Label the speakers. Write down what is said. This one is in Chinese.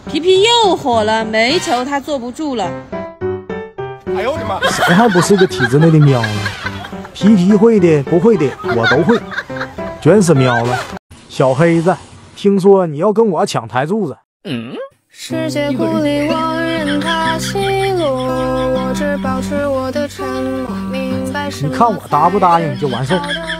Speaker 1: 皮皮又火了，煤球他坐不住了。
Speaker 2: 哎呦我的妈！
Speaker 3: 谁还不是个体制内的喵呢？皮皮会的不会的我都会，全是喵了。小黑子，听说你要跟我抢台柱子？
Speaker 4: 世界孤立我，任它起落，我只保持我的沉默，明白什么。
Speaker 3: 你看我答不答应就完事儿。